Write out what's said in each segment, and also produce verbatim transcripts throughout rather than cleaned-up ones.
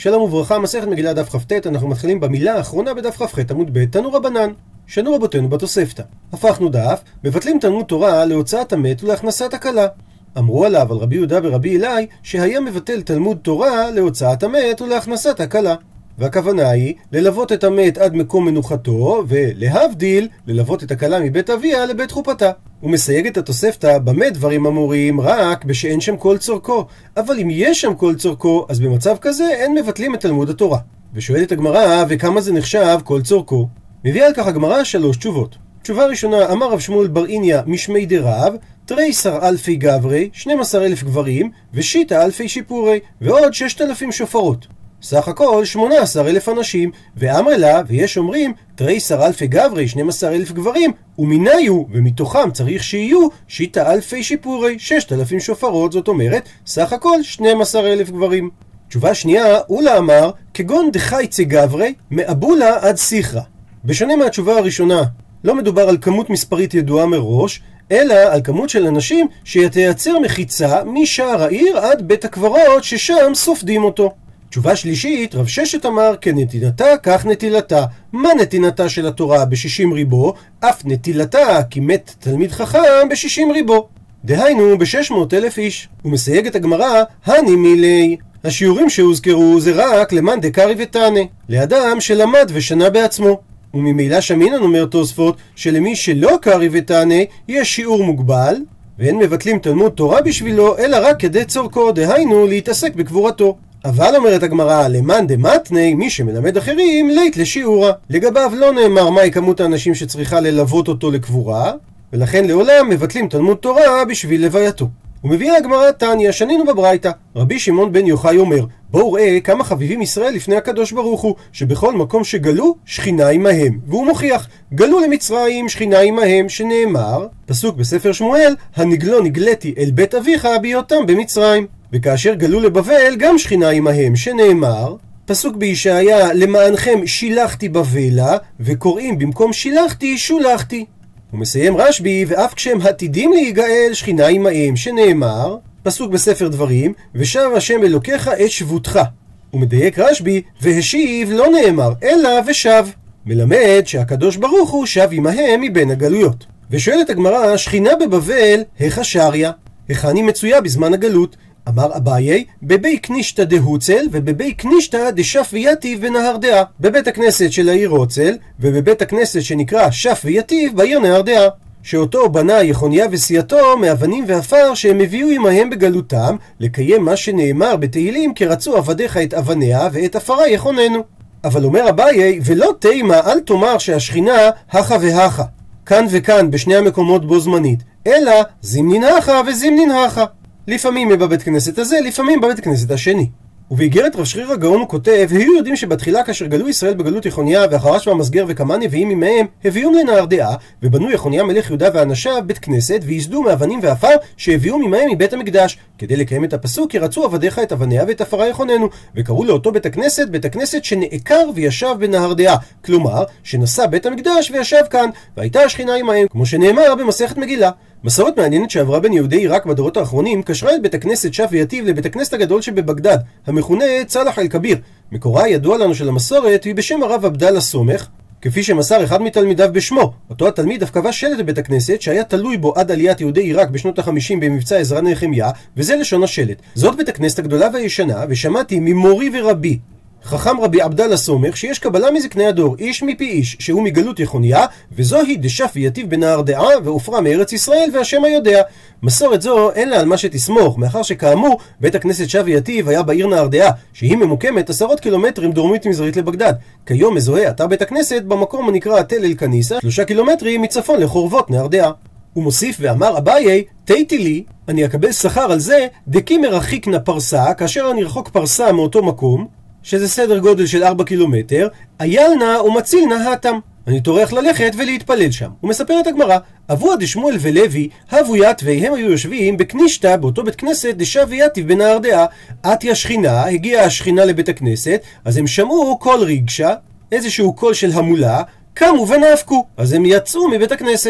שלום וברכה, מסכת מגילה דף כ"ט. אנחנו מתחילים במילה האחרונה בדף כ"ח עמוד ב'. תנו רבנן, שנו רבותינו בתוספתא. הפכנו דף, מבטלים תלמוד תורה להוצאת המת ולהכנסת הכלה. אמרו עליו על רבי יהודה ורבי אלי שהיה מבטל תלמוד תורה להוצאת המת ולהכנסת הכלה. והכוונה היא ללוות את המת עד מקום מנוחתו, ולהבדיל ללוות את הכלה מבית אביה לבית חופתה. הוא מסייג את התוספתא במה דברים אמורים רק בשאין שם כל צורכו, אבל אם יש שם כל צורכו אז במצב כזה אין מבטלים את תלמוד התורה. ושואלת הגמרא, וכמה זה נחשב כל צורכו? מביאה על כך הגמרא שלוש תשובות. תשובה ראשונה, אמר רב שמואל בר איניה משמי דרב, תריסר אלפי גברי, שנים עשר אלף גברים, ושיטה אלפי שיפורי, ועוד ששת אלפים שופרות. סך הכל שמונה עשר אלף אנשים. ואמר לה, ויש אומרים תריסר אלפי גברי, שנים עשר אלף גברים, ומניו, ומתוכם צריך שיהיו שיטה אלפי שיפורי, ששת אלפים שופרות. זאת אומרת סך הכל שנים עשר אלף גברים. תשובה שנייה, אולה אמר כגון דחייצי גברי מאבולה עד סיכרה. בשונה מהתשובה הראשונה, לא מדובר על כמות מספרית ידועה מראש, אלא על כמות של אנשים שתייצר מחיצה משער העיר עד בית הקברות ששם סופדים אותו. תשובה שלישית, רב ששת אמר כנתינתה כך נטילתה. מה נתינתה של התורה בשישים ריבו? אף נטילתה כי מת תלמיד חכם בשישים ריבו, דהיינו בשש מאות אלף איש. הוא מסייג את הגמרא, הני מילי, השיעורים שהוזכרו זה רק למאן דקרי ותנא, לאדם שלמד ושנה בעצמו. וממילא שמינן אומר תוספות שלמי שלא קרי ותנא יש שיעור מוגבל, ואין מבטלים תלמוד תורה בשבילו אלא רק כדי צורכו, דהיינו להתעסק בקבורתו. אבל אומרת הגמרא, למאן דמתני, מי שמלמד אחרים לית לשיעורה. לגביו לא נאמר מהי כמות האנשים שצריכה ללוות אותו לקבורה, ולכן לעולם מבטלים תלמוד תורה בשביל לווייתו. ומביאה הגמרא תניא, שנינו בברייתא, רבי שמעון בן יוחאי אומר, בואו ראה כמה חביבים ישראל לפני הקדוש ברוך הוא, שבכל מקום שגלו שכינה עמהם. והוא מוכיח, גלו למצרים שכינה עמהם, שנאמר פסוק בספר שמואל, הנגלו נגלתי אל בית אביך בהיותם במצרים. וכאשר גלו לבבל גם שכינה עמהם, שנאמר פסוק בישעיה, למענכם שילחתי בבלה, וקוראים במקום שילחתי שולחתי. הוא מסיים רשב"י, ואף כשהם עתידים להיגאל שכינה עמהם, שנאמר פסוק בספר דברים, ושב השם אלוקיך את שבותך. הוא מדייק רשב"י, והשיב לא נאמר אלא ושב, מלמד שהקדוש ברוך הוא שב עמהם מבין הגלויות. ושואלת הגמרא, שכינה בבבל היכא שריה, היכן היא מצויה בזמן הגלות? אמר אביי, בבי כנישתא דהוצל ובבי כנישתא דשף ויתיב בנהרדעה, בבית הכנסת של העיר רוצל ובבית הכנסת שנקרא שף ויתיב בעיר נהרדעה, שאותו בנה יחוניה וסיעתו מאבנים ואפר שהם הביאו עמהם בגלותם, לקיים מה שנאמר בתהילים, כי רצו עבדיך את אבניה ואת אפרה יחוננו. אבל אומר אביי, ולא תימה, אל תאמר שהשכינה הכה והכה, כאן וכאן בשני המקומות בו זמנית, אלא זמנין הכה וזמנין הכה, לפעמים בבית כנסת הזה, לפעמים בבית כנסת השני. ובאיגרת רב שריר הגאון הוא כותב, היו יודעים שבתחילה כאשר גלו ישראל בגלות יחוניה והחרש והמסגר וכמה נביאים עמהם, הביאום לנהרדעה, ובנו יחוניה מלך יהודה ואנשיו בית כנסת, ויסדו מאבנים ואפר שהביאום עמהם מבית המקדש, כדי לקיים את הפסוק, כי רצו עבדיך את אבניה ואת אפרה יחוננו, וקראו לאותו בית הכנסת בית הכנסת שנעקר וישב בנהרדעה, כלומר שנשא בית המקדש וישב כאן, והייתה השכינה עמהם, כמו שנאמר במסכת מגילה. מסורת מעניינת שעברה בין יהודי עיראק בדורות האחרונים קשרה את בית הכנסת שף ויתיב לבית הכנסת הגדול שבבגדד, המכונה צלח אל כביר. מקורה ידוע לנו של המסורת היא בשם הרב עבדאללה סומך, כפי שמסר אחד מתלמידיו בשמו. אותו התלמיד אף קבע שלט בבית הכנסת שהיה תלוי בו עד עליית יהודי עיראק בשנות ה-חמישים במבצע עזרא נחמיה, וזה לשון השלט. זאת בית הכנסת הגדולה והישנה, ושמעתי ממורי ורבי חכם רבי עבדאללה סומך שיש קבלה מזקני הדור, איש מפי איש, שהוא מגלות יחוניה, וזוהי דשף ויתיב בנהרדעה ועופרה מארץ ישראל, והשם היודע. מסורת זו אין לה על מה שתסמוך, מאחר שכאמור בית הכנסת שף ויתיב היה בעיר נהרדעה, שהיא ממוקמת עשרות קילומטרים דרומית מזרחית לבגדד. כיום מזוהה אתר בית הכנסת במקום הנקרא תל אל כניסה, שלושה קילומטרים מצפון לחורבות נהרדעה. הוא מוסיף ואמר אביי, תיתי לי, אני אקבל שכר על זה, דקי מרחיקנה פרסה, כאשר אני רחוק פרסה מאותו מקום, שזה סדר גודל של ארבע קילומטר, איילנה ומצילנה התם, אני טורח ללכת ולהתפלל שם. הוא מספר את הגמרא, אבוה דשמואל ולוי הבו יתווי, הם היו יושבים בכנישתא באותו בית כנסת דשב ויתיב בנהרדעה. עתי השכינה, הגיעה השכינה לבית הכנסת, אז הם שמעו קול רגשה, איזשהו קול של המולה, קמו ונאפקו, אז הם יצאו מבית הכנסת.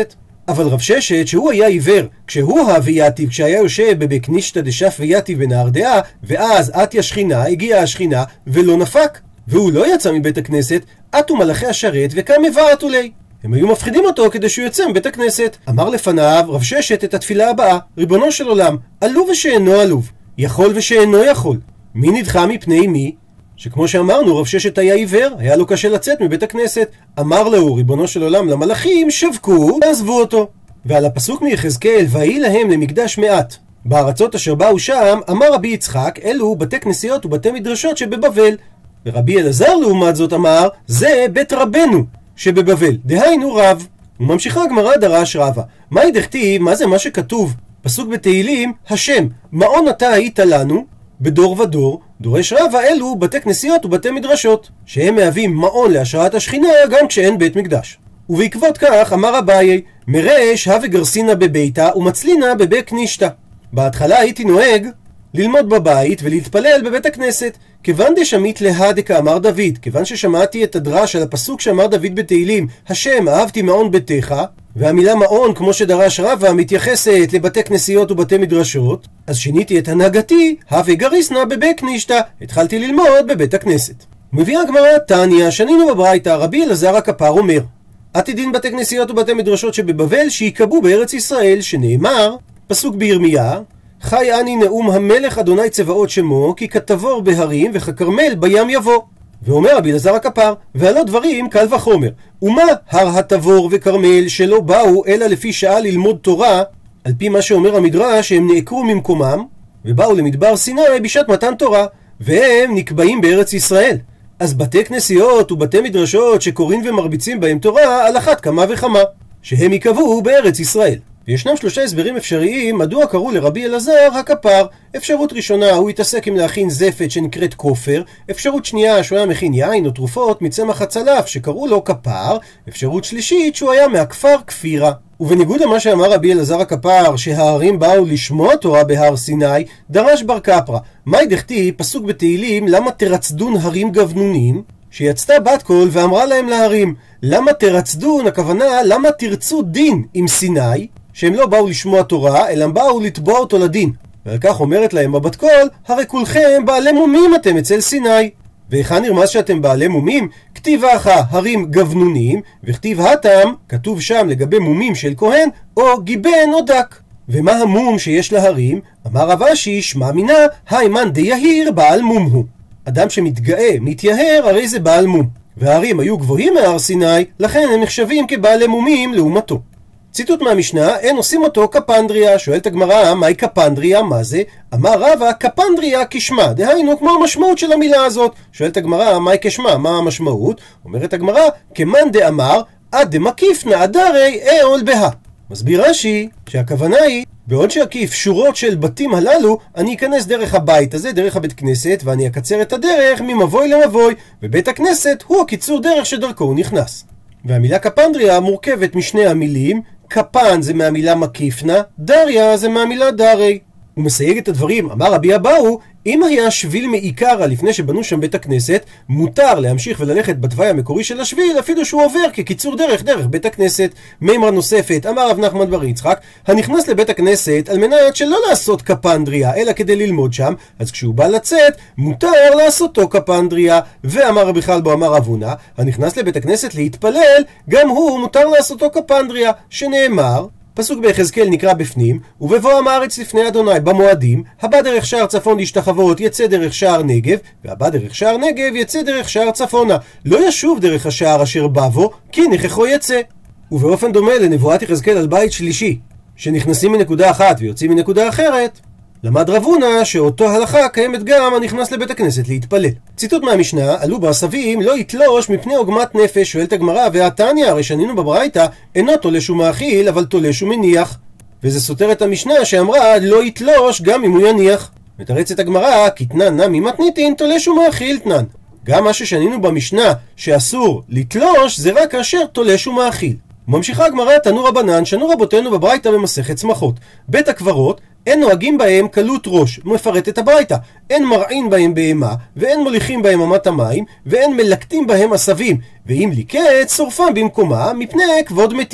אבל רב ששת, שהוא היה עיוור, כשהוא הוויאטיב, כשהיה יושב בבקנישתא דשף ויאטיב בנהרדעה, ואז עטיה שכינה, הגיעה השכינה, ולא נפק. והוא לא יצא מבית הכנסת, עטו מלאכי השרת וקם מבעטו לי. הם היו מפחידים אותו כדי שהוא יוצא מבית הכנסת. אמר לפניו רב ששת את התפילה הבאה: ריבונו של עולם, עלוב ושאינו עלוב, יכול ושאינו יכול, מי נדחה מפני מי? שכמו שאמרנו, רב ששת היה עיוור, היה לו קשה לצאת מבית הכנסת. אמר לו ריבונו של עולם למלאכים: שבקו ועזבו אותו. ועל הפסוק מיחזקאל: ויהי להם למקדש מעט בארצות אשר באו שם, אמר רבי יצחק: אלו בתי כנסיות ובתי מדרשות שבבבל. ורבי אלעזר לעומת זאת אמר: זה בית רבנו שבבבל, דהיינו רב. וממשיכה הגמרא דרש רבא: מהי דכתיב, מה זה מה שכתוב פסוק בתהילים: השם מעון אתה היית לנו בדור ודור? דורש רבא: אלו בתי כנסיות ובתי מדרשות שהם מהווים מעון להשראת השכינה גם כשאין בית מקדש. ובעקבות כך אמר אביי: מרש הווה גרסינה בביתה ומצלינה בבית כנישתא. בהתחלה הייתי נוהג ללמוד בבית ולהתפלל בבית הכנסת, כיוון דשמית להא דקאמר דוד, כיוון ששמעתי את הדרש על הפסוק שאמר דוד בתהילים: השם אהבתי מעון ביתך, והמילה מעון כמו שדרש רבא מתייחסת לבתי כנסיות ובתי מדרשות, אז שיניתי את הנהגתי: הווה גריסנה בבית כנישתא, התחלתי ללמוד בבית הכנסת. מביאה הגמרא תניא, שנינו בברייתא, רבי אלעזר הכפר אומר: עתידין בתי כנסיות ובתי מדרשות שבבבל שיקבעו בארץ ישראל, שנאמר פסוק בירמיה: חי אני נאום המלך אדוני צבאות שמו, כי כתבור בהרים וככרמל בים יבוא. ואומר רבי אלעזר הכפר: והלא דברים קל וחומר. ומה הר התבור וכרמל שלא באו אלא לפי שעה ללמוד תורה, על פי מה שאומר המדרש שהם נעקרו ממקומם ובאו למדבר סיני בשעת מתן תורה, והם נקבעים בארץ ישראל. אז בתי כנסיות ובתי מדרשות שקוראים ומרביצים בהם תורה, על אחת כמה וכמה שהם יקבעו בארץ ישראל. וישנם שלושה הסברים אפשריים מדוע קראו לרבי אלעזר הכפר. אפשרות ראשונה, הוא התעסק עם להכין זפת שנקראת כופר. אפשרות שנייה, שהוא היה מכין יין או תרופות מצמח הצלף שקראו לו כפר. אפשרות שלישית, שהוא היה מהכפר כפירה. ובניגוד למה שאמר רבי אלעזר הכפר שההרים באו לשמוע תורה בהר סיני, דרש בר קפרא: מאי דכתיב פסוק בתהילים: למה תרצדון הרים גבנונים? שיצתה בת קול ואמרה להם להרים. למה תרצדון, הכוונה למה תרצו דין עם סיני, שהם לא באו לשמוע תורה אלא באו לתבוע אותו לדין. ועל כך אומרת להם הבת קול: הרי כולכם בעלי מומים אתם אצל סיני. והיכן נרמז שאתם בעלי מומים? כתיב אחא הרים גבנונים, וכתיב התם, כתוב שם לגבי מומים של כהן, או גיבן או דק. ומה המום שיש להרים? אמר רב אשי: שמע מינה היימן דיהיר בעל מום הוא. אדם שמתגאה, מתייהר, הרי זה בעל מום. וההרים היו גבוהים מהר סיני, לכן הם נחשבים כבעלי מומים לעומתו. ציטוט מהמשנה: אין עושים אותו כפנדריה. שואלת הגמרא: מהי כפנדריה? מה זה? אמר רבא: כפנדריה כשמה, דהיינו כמו המשמעות של המילה הזאת. שואלת הגמרא: מהי כשמה? מה המשמעות? אומרת הגמרא: כמאן דאמר עד דמקיפנא אדרי אהול בה. מסביר רש"י שהכוונה היא, בעוד שאקיף שורות של בתים הללו, אני אכנס דרך הבית הזה, דרך הבית כנסת, ואני אקצר את הדרך ממבוי למבוי, ובית הכנסת הוא הקיצור דרך שדרכו הוא נכנס. והמילה כפנדריה מורכבת משני המילים: כפן זה מהמילה מקיפנה, דריה זה מהמילה דרי. הוא מסייג את הדברים: אמר רבי אבאו: אם היה שביל מעיקרא לפני שבנו שם בית הכנסת, מותר להמשיך וללכת בתוואי המקורי של השביל אפילו שהוא עובר כקיצור דרך דרך בית הכנסת. מימרה נוספת: אמר רב נחמן בר יצחק: הנכנס לבית הכנסת על מנת שלא לעשות כפנדריה אלא כדי ללמוד שם, אז כשהוא בא לצאת מותר לעשותו כפנדריה. ואמר רבי חלבו אמר רב הונא: הנכנס לבית הכנסת להתפלל גם הוא מותר לעשותו כפנדריה, שנאמר פסוק ביחזקאל נקרא בפנים: ובבואם הארץ לפני אדוני במועדים, הבא דרך שער צפון להשתחוות יצא דרך שער נגב, והבא דרך שער נגב יצא דרך שער צפונה, לא ישוב דרך השער אשר בא בו, כי נכחו יצא. ובאופן דומה לנבואת יחזקאל על בית שלישי, שנכנסים מנקודה אחת ויוצאים מנקודה אחרת, למד רב הונא שאותו הלכה קיימת גם הנכנס לבית הכנסת להתפלל. ציטוט מהמשנה: עלו בעשבים לא יתלוש מפני עוגמת נפש. שואלת הגמרא: והתניא, הרי שנינו בברייתא, אינו תולש ומאכיל אבל תולש ומניח. וזה סותר את המשנה שאמרה לא יתלוש גם אם הוא יניח. מתרצת הגמרא: כתנן נמי מתניתין תולש ומאכיל תנן. גם מה ששנינו במשנה שאסור לתלוש זה רק כאשר תולש ומאכיל. ממשיכה הגמרא: תנו רבנן, שנו רבותינו בברייתא במסכת שמחות: בית הקברות אין נוהגים בהם קלות ראש. מפרט את הברייתא: אין מרעין בהם בהמה, ואין מוליכים בהם אמת המים, ואין מלקטים בהם עשבים, ואם ליקט שורפם במקומה מפני כבוד מתים.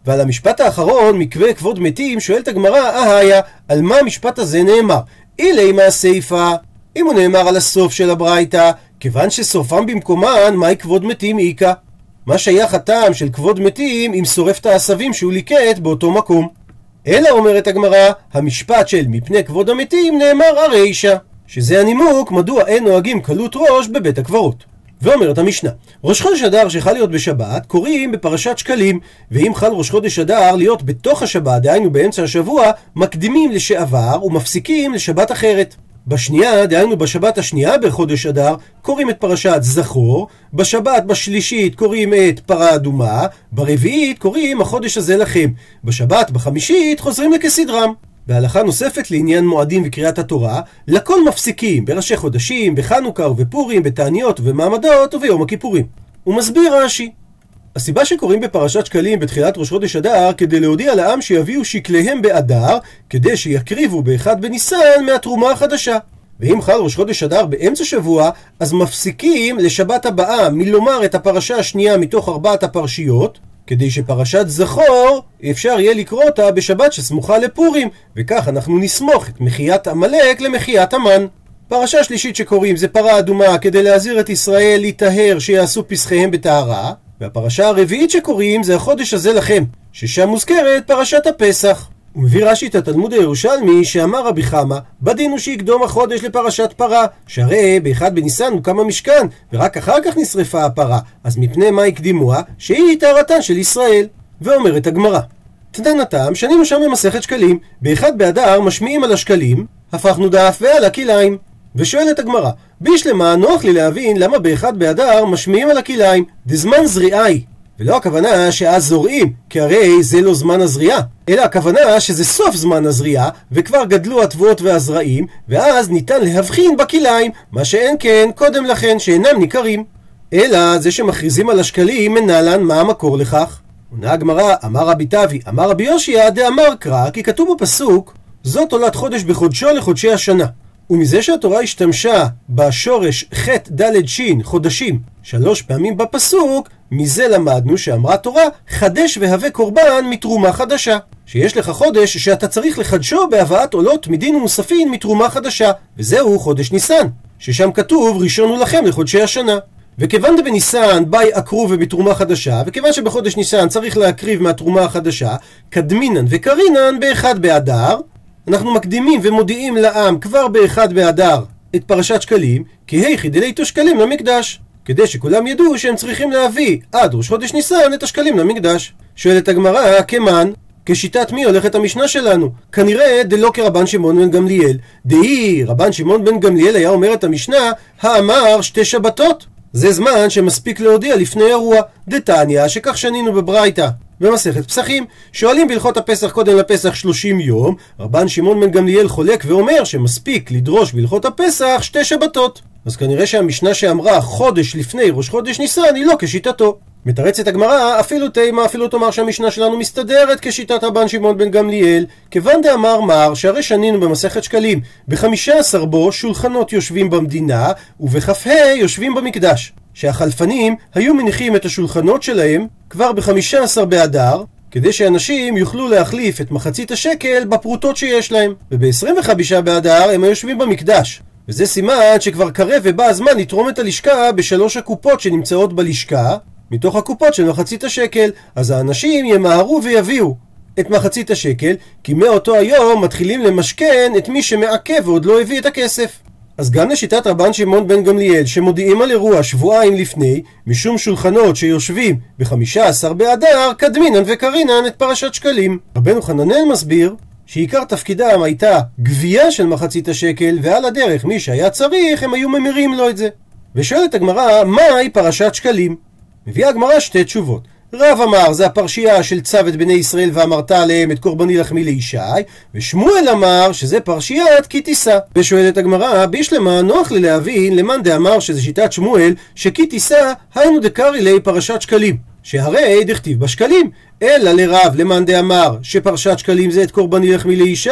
ועל המשפט האחרון, מקווה כבוד מתים, שואלת הגמרא, אהיה, על מה המשפט הזה נאמר? אילי מהסיפא, אם הוא נאמר על הסוף של הברייתא, כיוון שסופם במקומן, מהי כבוד מתים איקה? מה שייך הטעם של כבוד מתים אם שורף את העשבים שהוא ליקט באותו מקום? אלא אומרת הגמרא, המשפט של מפני כבוד המתים נאמר הרישא, שזה הנימוק מדוע אין נוהגים קלות ראש בבית הקברות. ואומרת המשנה, ראש חודש אדר שחל להיות בשבת קוראים בפרשת שקלים, ואם חל ראש חודש אדר להיות בתוך השבת, דהיינו באמצע השבוע, מקדימים לשעבר ומפסיקים לשבת אחרת. בשנייה, דהיינו בשבת השנייה בחודש אדר, קוראים את פרשת זכור, בשבת בשלישית קוראים את פרה אדומה, ברביעית קוראים החודש הזה לכם, בשבת בחמישית חוזרים לכסדרם. בהלכה נוספת לעניין מועדים וקריאת התורה, לכל מפסיקים בראשי חודשים, בחנוכה ובפורים, בתעניות ובמעמדות וביום הכיפורים. הוא מסביר רש"י, הסיבה שקוראים בפרשת שקלים בתחילת ראש חודש אדר כדי להודיע לעם שיביאו שקליהם באדר, כדי שיקריבו באחד בניסן מהתרומה החדשה. ואם חל ראש חודש אדר באמצע שבוע, אז מפסיקים לשבת הבאה מלומר את הפרשה השנייה מתוך ארבעת הפרשיות, כדי שפרשת זכור אפשר יהיה לקרוא אותה בשבת שסמוכה לפורים, וכך אנחנו נסמוך את מחיית עמלק למחיית המן. פרשה שלישית שקוראים זה פרה אדומה כדי להזהיר את ישראל להיטהר שיעשו פסחיהם בטהרה, והפרשה הרביעית שקוראים זה החודש הזה לכם, ששם מוזכרת פרשת הפסח. הוא מביא רש"י את התלמוד הירושלמי שאמר רבי חמא, בדין הוא שיקדום החודש לפרשת פרה, שהרי באחד בניסן הוקם המשכן ורק אחר כך נשרפה הפרה, אז מפני מה הקדימוה? שהיא טהרתן של ישראל. ואומרת הגמרא, תדן הטעם שנינו שם במסכת שקלים, באחד באדר משמיעים על השקלים, הפכנו דף ועל הכיליים. ושואלת הגמרא, בישלמה נוח לי להבין למה באחד באדר משמיעים על הכיליים, דזמן זריעי, ולא הכוונה שאז זורעים, כי הרי זה לא זמן הזריעה, אלא הכוונה שזה סוף זמן הזריעה, וכבר גדלו התבואות והזרעים, ואז ניתן להבחין בכיליים, מה שאין כן קודם לכן שאינם ניכרים. אלא זה שמכריזים על השקלים מנהלן, מה המקור לכך? עונה הגמרא, אמר רבי תבי, אמר רבי יושיע דאמר קרא, כי כתוב בפסוק, זאת עולת חודש בחודשו לחודשי השנה. ומזה שהתורה השתמשה בשורש ח' ד' ש' חודשים שלוש פעמים בפסוק, מזה למדנו שאמרה תורה חדש והווה קורבן מתרומה חדשה, שיש לך חודש שאתה צריך לחדשו בהבאת עולות מדין ומוספין מתרומה חדשה, וזהו חודש ניסן, ששם כתוב ראשון הוא לכם לחודשי השנה. וכיוון דבניסן באי עקרו ובתרומה חדשה, וכיוון שבחודש ניסן צריך להקריב מהתרומה החדשה, קדמינן וקרינן באחד באדר, אנחנו מקדימים ומודיעים לעם כבר באחד באדר את פרשת שקלים, כי היכי דלייתו שקלים למקדש, כדי שכולם ידעו שהם צריכים להביא עד ראש חודש ניסן את השקלים למקדש. שואלת הגמרא, כמן, כשיטת מי הולכת המשנה שלנו? כנראה דלא כרבן שמעון בן גמליאל, דהי רבן שמעון בן גמליאל היה אומר את המשנה, האמר שתי שבתות, זה זמן שמספיק להודיע לפני אירוע. דתניא, שכך שנינו בברייתא במסכת פסחים, שואלים בהלכות הפסח קודם לפסח שלושים יום, רבן שמעון בן גמליאל חולק ואומר שמספיק לדרוש בהלכות הפסח שתי שבתות. אז כנראה שהמשנה שאמרה חודש לפני ראש חודש ניסן היא לא כשיטתו. מתרצת הגמרא, אפילו תימה, אפילו תאמר שהמשנה שלנו מסתדרת כשיטת רבן שמעון בן גמליאל, כיוון דאמר מר שהרי שנינו במסכת שקלים בחמישה עשר בו שולחנות יושבים במדינה ובכ"ה יושבים במקדש, שהחלפנים היו מניחים את השולחנות שלהם כבר ב-חמישה עשר באדר, כדי שאנשים יוכלו להחליף את מחצית השקל בפרוטות שיש להם, וב-עשרים וחמישה באדר הם היושבים במקדש, וזה סימן שכבר קרב ובא הזמן לתרום את הלשכה בשלוש הקופות שנמצאות בלשכה מתוך הקופות של מחצית השקל. אז האנשים ימהרו ויביאו את מחצית השקל, כי מאותו היום מתחילים למשכן את מי שמעכב ועוד לא הביא את הכסף. אז גם לשיטת רבן שמעון בן גמליאל שמודיעים על אירוע שבועיים לפני, משום שולחנות שיושבים ב-חמישה עשר באדר קדמינן וקרינן את פרשת שקלים. רבנו חננאל מסביר שעיקר תפקידם הייתה גבייה של מחצית השקל, ועל הדרך מי שהיה צריך הם היו ממירים לו את זה. ושואלת הגמרא, מהי פרשת שקלים? מביאה הגמרא שתי תשובות. רב אמר זה הפרשייה של צו את בני ישראל ואמרת עליהם את קורבני לחמי לישי, ושמואל אמר שזה פרשיית כי תישא. ושואלת הגמרא, בישלמה נוח לי להבין למאן דאמר שזה שיטת שמואל שכי תישא היינו דקרי לי פרשת שקלים, שהרי דכתיב בשקלים, אלא לרב למאן דאמר שפרשת שקלים זה את קורבני לחמי לישי,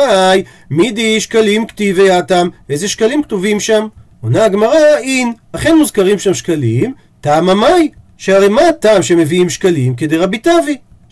מידי שקלים כתיבי התם, איזה שקלים כתובים שם? עונה הגמרא, אין, אכן מוזכרים שם שקלים, טעם המאי, שהרי מה הטעם שמביאים שקלים כדי רבי תבי,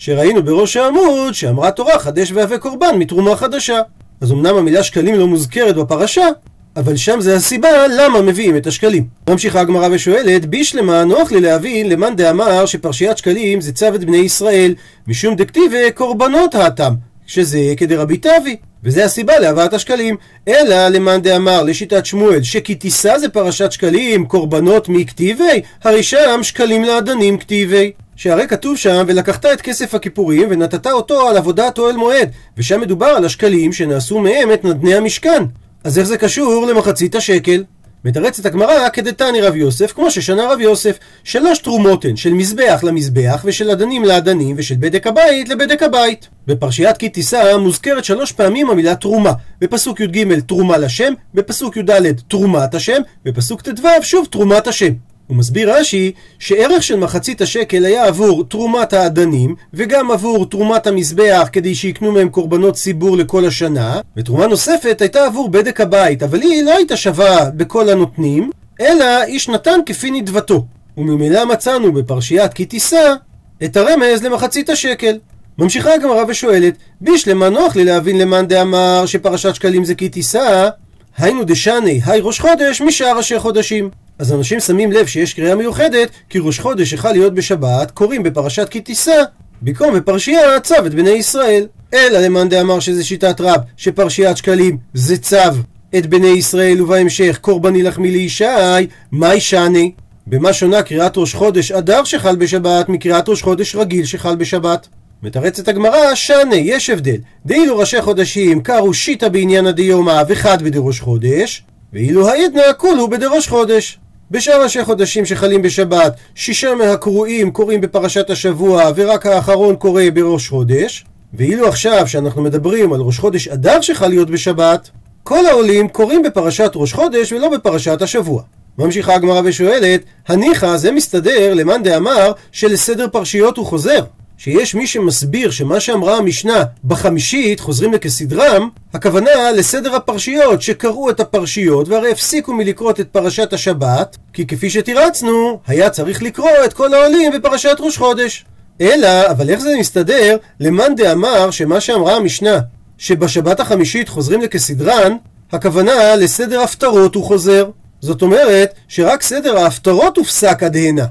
שראינו בראש העמוד שאמרה תורה חדש והווה קורבן מתרומה חדשה. אז אמנם המילה שקלים לא מוזכרת בפרשה, אבל שם זה הסיבה למה מביאים את השקלים. ממשיכה הגמרא ושואלת, בישלמה נוח לי להבין למאן דאמר שפרשיית שקלים זה צו את בני ישראל, משום דכתיבי קורבנות האתם, שזה כדרבי טבי, וזה הסיבה להבאת השקלים. אלא למאן דאמר לשיטת שמואל שכי תישא זה פרשת שקלים קורבנות מכתיבי, הרי שם שקלים לאדנים כתיבי, שהרי כתוב שם ולקחת את כסף הכיפורים ונתת אותו על עבודת אוהל מועד, ושם מדובר על השקלים שנעשו מהם את נדני המשכן. אז איך זה קשור למחצית השקל? מתרצת הגמרא כדתני רב יוסף, כמו ששנה רב יוסף, שלוש תרומות הן של מזבח למזבח ושל אדנים לאדנים ושל בדק הבית לבדק הבית. בפרשיית כי תישא מוזכרת שלוש פעמים המילה תרומה, בפסוק י"ג תרומה לשם, בפסוק י"ד תרומת השם, בפסוק ט"ו שוב תרומת השם. הוא מסביר רש"י שערך של מחצית השקל היה עבור תרומת האדנים וגם עבור תרומת המזבח כדי שיקנו מהם קורבנות ציבור לכל השנה, ותרומה נוספת הייתה עבור בדק הבית, אבל היא לא הייתה שווה בכל הנותנים, אלא איש נתן כפי נדבתו. וממילא מצאנו בפרשיית כי תישא את הרמז למחצית השקל. ממשיכה הגמרא ושואלת, בישלמה נוח לי להבין למאן דאמר שפרשת שקלים זה כי תישא, היינו דשני היי ראש חודש משאר ראשי חודשים. אז אנשים שמים לב שיש קריאה מיוחדת כי ראש חודש יכל להיות בשבת, קוראים בפרשת כי תישא במקום בפרשייה צו את בני ישראל. אלא למאן דאמר שזה שיטת רב שפרשיית שקלים זה צו את בני ישראל, ובהמשך קורבני לחמי לישי, מה ישני? במה שונה קריאת ראש חודש אדר שחל בשבת מקריאת ראש חודש רגיל שחל בשבת? מתרצת הגמרא, שני, יש הבדל. דאילו ראשי חודשים קרו שיטה בעניין הדיומא וחד בדראש חודש, ואילו העדנה כולו בדראש חודש. בשאר ראשי חודשים שחלים בשבת, שישה מהקרואים קוראים בפרשת השבוע ורק האחרון קורא בראש חודש, ואילו עכשיו שאנחנו מדברים על ראש חודש אדר שחל להיות בשבת, כל העולים קוראים בפרשת ראש חודש ולא בפרשת השבוע. ממשיכה הגמרא ושואלת, הניחא זה מסתדר למאן דאמר שלסדר פרשיות הוא חוזר, שיש מי שמסביר שמה שאמרה המשנה בחמישית חוזרים לכסדרם, הכוונה לסדר הפרשיות שקראו את הפרשיות והרי הפסיקו מלקרוא את פרשת השבת, כי כפי שתירצנו היה צריך לקרוא את כל העולים בפרשת ראש חודש. אלא, אבל איך זה מסתדר למאן דאמר שמה שאמרה המשנה שבשבת החמישית חוזרים לכסדרן, הכוונה לסדר הפטרות הוא חוזר. זאת אומרת שרק סדר ההפטרות הופסק עד הנה,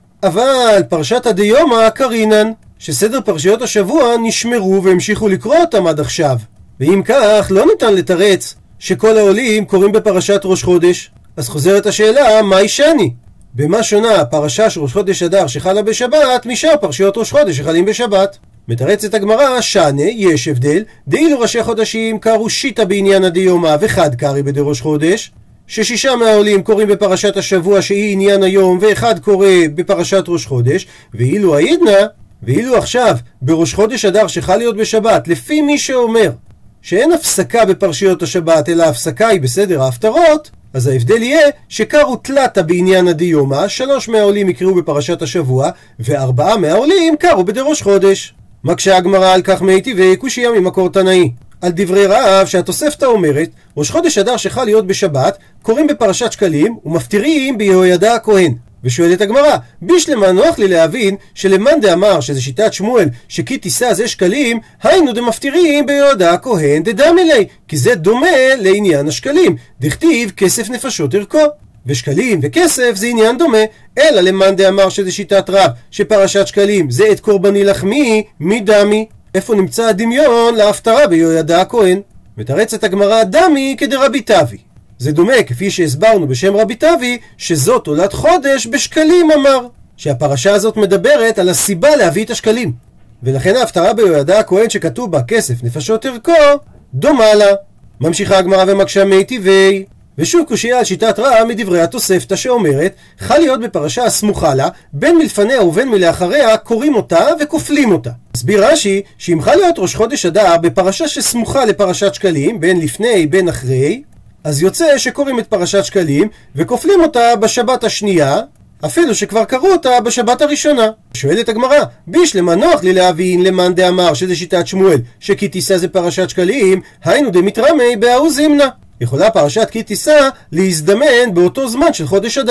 אבל פרשת הדיומא קרינן, שסדר פרשיות השבוע נשמרו והמשיכו לקרוא אותם עד עכשיו. ואם כך לא ניתן לתרץ שכל העולים קוראים בפרשת ראש חודש. אז חוזרת השאלה, מה ישני? במה שונה פרשה של ראש חודש אדר שחלה בשבת משאר פרשיות ראש חודש שחלים בשבת? מתרצת הגמרא, שנה, יש הבדל. דאילו ראשי חודשים קרו שיטה בעניין הדיומא וחד קרי בדראש חודש, ששישה מהעולים קוראים בפרשת השבוע שהיא עניין היום ואחד קורא בפרשת ראש חודש, ואילו העדנה, ואילו עכשיו בראש חודש אדר שחל להיות בשבת, לפי מי שאומר שאין הפסקה בפרשיות השבת אלא הפסקה היא בסדר ההפטרות, אז ההבדל יהיה שקרו תלתה בעניין הדיומא, שלוש מהעולים יקראו בפרשת השבוע וארבעה מהעולים קרו בדראש חודש. מקשה הגמרא על כך מיטיבי קושיה ממקור תנאי על דברי רב שהתוספתא אומרת ראש חודש אדר שחל להיות בשבת קוראים בפרשת שקלים ומפטירים ביהוידע הכהן. ושואלת הגמרא, בישלמה נוח לי להבין שלמאן דאמר שזה שיטת שמואל שכי תישא זה שקלים, היינו דמפטירים ביהוידע הכהן דדמי לי, כי זה דומה לעניין השקלים, דכתיב כסף נפשות ערכו, ושקלים וכסף זה עניין דומה. אלא למאן דאמר שזה שיטת רב שפרשת שקלים זה את קורבני לחמי מדמי, איפה נמצא הדמיון להפטרה ביהוידע הכהן? מתרצת הגמרא, דמי כדרבי טבי, זה דומה כפי שהסברנו בשם רבי טבי שזאת עולת חודש בשקלים אמר, שהפרשה הזאת מדברת על הסיבה להביא את השקלים, ולכן ההפטרה ביהוידע הכהן שכתוב בה כסף נפשות ערכו דומה לה. ממשיכה הגמרא ומקשה מיטיבי, ושוב קושיה על שיטת רב מדברי התוספתא שאומרת חל להיות בפרשה הסמוכה לה בין מלפניה ובין מלאחריה קוראים אותה וכופלים אותה. מסביר רש"י שאם חל להיות ראש חודש אדר בפרשה שסמוכה לפרשת שקלים בין לפני בין אחרי, אז יוצא שקוראים את פרשת שקלים וכופלים אותה בשבת השנייה אפילו שכבר קראו אותה בשבת הראשונה. שואלת הגמרא, בישלמה נוח לי להבין למאן דאמר שזה שיטת שמואל שכי תישא זה פרשת שקלים, היינו דמתרמי בהאו זימנה, יכולה פרשת כי תישא להזדמן באותו זמן של חודש אדר.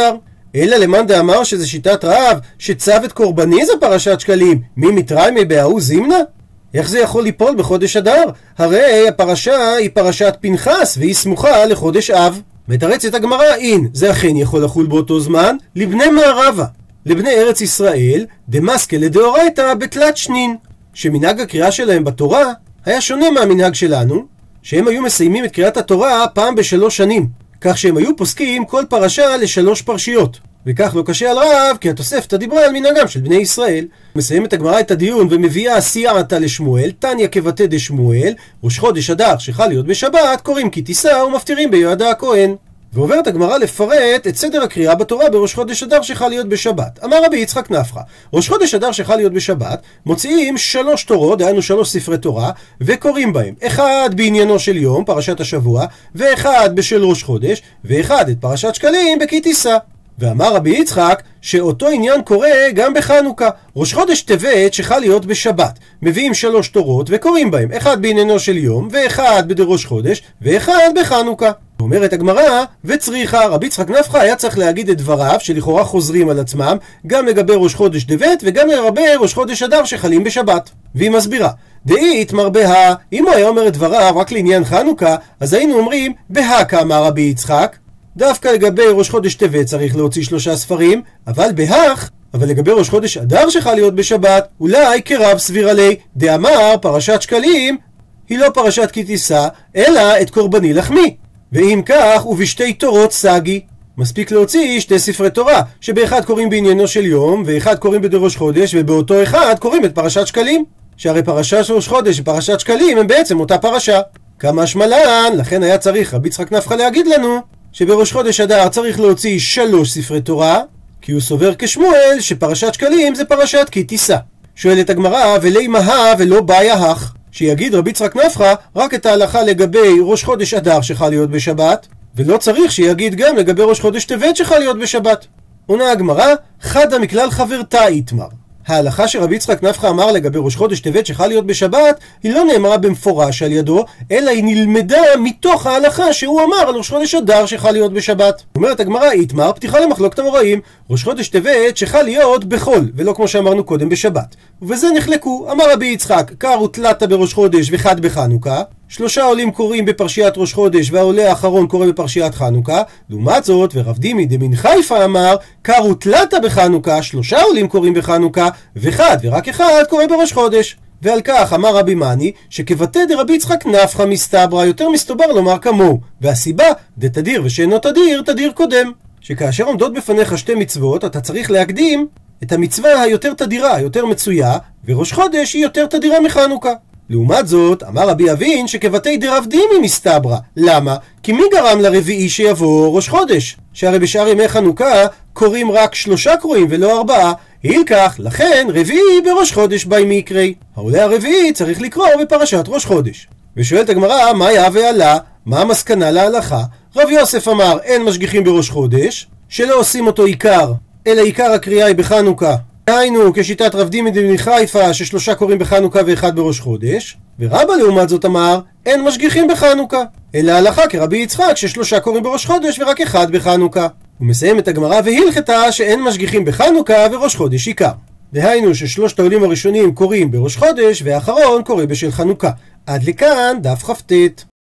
אלא למאן דאמר שזה שיטת רב, שצו את קורבני זה פרשת שקלים, מי מתריימי בהוא זימנה? איך זה יכול ליפול בחודש אדר? הרי הפרשה היא פרשת פנחס, והיא סמוכה לחודש אב. מתרצת הגמרא, אין, זה אכן יכול לחול באותו זמן, לבני מערבה, לבני ארץ ישראל, דמסקה לדאורייתא בתלת שנין, שמנהג הקריאה שלהם בתורה היה שונה מהמנהג שלנו, שהם היו מסיימים את קריאת התורה פעם בשלוש שנים, כך שהם היו פוסקים כל פרשה לשלוש פרשיות. וכך לא קשה על רב, כי התוספתא דיברה על מנהגם של בני ישראל. מסיימת הגמרא את הדיון ומביאה סייעתא לשמואל, תניא כבתי דשמואל, ראש חודש אדר שחל להיות בשבת, קוראים כי תישא ומפטירים ביהודה הכהן. ועוברת הגמרא לפרט את סדר הקריאה בתורה בראש חודש אדר שחל להיות בשבת. אמר רבי יצחק נפחא, ראש חודש אדר שחל להיות בשבת, מוציאים שלוש תורות, דהיינו שלוש ספרי תורה, וקוראים בהם אחד בעניינו של יום, פרשת השבוע, ואחד בשל ראש חודש, ואחד את פרשת שקלים בכי תישא. ואמר רבי יצחק שאותו עניין קורה גם בחנוכה. ראש חודש טבת שחל להיות בשבת, מביאים שלוש תורות וקוראים בהם אחד בעניינו של יום, ואחד בדראש חודש, ואחד בחנוכה. אומרת הגמרא, וצריכה, רבי יצחק נפחא היה צריך להגיד את דבריו שלכאורה חוזרים על עצמם גם לגבי ראש חודש טבת וגם לגבי ראש חודש אדר שחלים בשבת. והיא מסבירה, דאית מרבה, אם הוא היה אומר את דבריו רק לעניין חנוכה, אז היינו אומרים בהא כאמר רבי יצחק, דווקא לגבי ראש חודש טבת צריך להוציא שלושה ספרים, אבל בהך, אבל לגבי ראש חודש אדר שחל להיות בשבת, אולי כרב סביר עלי, דאמר פרשת שקלים היא לא פרשת כי תישא, אלא את קורבני לחמי. ואם כך, ובשתי תורות סגי, מספיק להוציא שתי ספרי תורה, שבאחד קוראים בעניינו של יום, ואחד קוראים בדראש חודש, ובאותו אחד קוראים את פרשת שקלים. שהרי פרשת ראש חודש ופרשת שקלים הם בעצם אותה פרשה. כמה שמלן, לכן היה צריך רבי יצחק נפחא להגיד לנו, שבראש חודש אדר צריך להוציא שלוש ספרי תורה, כי הוא סובר כשמואל שפרשת שקלים זה פרשת כי תישא. שואלת הגמרא, ולי מהה ולא באיה הך, שיגיד רבי יצחק נפחא רק את ההלכה לגבי ראש חודש אדר שחל להיות בשבת, ולא צריך שיגיד גם לגבי ראש חודש טבת שחל להיות בשבת. עונה הגמרא, חדא מכלל חברתא איתמר. ההלכה שרבי יצחק נפחא אמר לגבי ראש חודש טבת שחל להיות בשבת, היא לא נאמרה במפורש על ידו, אלא היא נלמדה מתוך ההלכה שהוא אמר על ראש חודש אדר שחל להיות בשבת. אומרת הגמרא, איתמר, פתיחה למחלוקת המוראים, ראש חודש טבת שחל להיות בחול, ולא כמו שאמרנו קודם בשבת. ובזה נחלקו, אמר רבי יצחק, קר ותלתא בראש חודש וחד בחנוכה, שלושה עולים קוראים בפרשיית ראש חודש והעולה האחרון קורא בפרשיית חנוכה. לעומת זאת, ורב דימי דמין חיפה אמר, קר ותלתא בחנוכה, שלושה עולים קוראים בחנוכה, וחד ורק אחד קורא בראש חודש. ועל כך אמר רבי מני, שכבתי דרבי יצחק נפחא מסתברא, יותר מסתובר לומר כמוהו, והסיבה, דתדיר ושאינו תדיר, תדיר קודם. שכאשר עומדות בפניך שתי מצוות, אתה צריך להקדים את המצווה היותר תדירה, היותר מצויה, וראש חודש היא יותר תדירה מחנוכה. לעומת זאת, אמר רבי אבין שכבתי דרב דימי מסתברא. למה? כי מי גרם לרביעי שיבוא ראש חודש? שהרי בשאר ימי חנוכה קוראים רק שלושה קרואים ולא ארבעה. הילקח, לכן רביעי בראש חודש באי מקרי. העולה הרביעי צריך לקרוא בפרשת ראש חודש. ושואלת הגמרא, מה היה ועלה? מה המסקנה להלכה? רב יוסף אמר, אין משגיחים בראש חודש, שלא עושים אותו עיקר, אלא עיקר הקריאה היא בחנוכה. היינו כשיטת רב דימי דמין חיפה ששלושה קוראים בחנוכה ואחד בראש חודש. ורבא לעומת זאת אמר, אין משגיחים בחנוכה, אלא הלכה כרבי יצחק ששלושה קוראים בראש חודש ורק אחד בחנוכה. הוא מסיים את הגמרא והלכתה שאין משגיחים בחנוכה וראש חודש עיקר. דהיינו ששלושת העולים הראשונים קוראים בראש חודש והאחרון קורא בשל חנוכה. עד לכאן דף כ"ט.